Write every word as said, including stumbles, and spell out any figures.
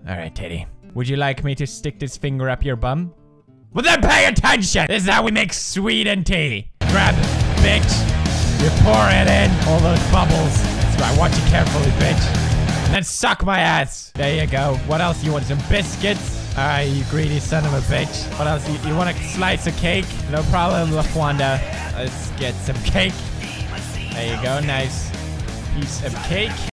Alright, Teddy. Would you like me to stick this finger up your bum? Well then pay attention! This is how we make Sweden tea. Grab it, bitch. You pour it in. All those bubbles. That's right, watch it carefully, bitch. And then suck my ass. There you go. What else you want? Some biscuits? Alright, you greedy son of a bitch. What else? You, you want a slice of cake? No problem, LaFwanda. Let's get some cake. There you go, nice piece of cake.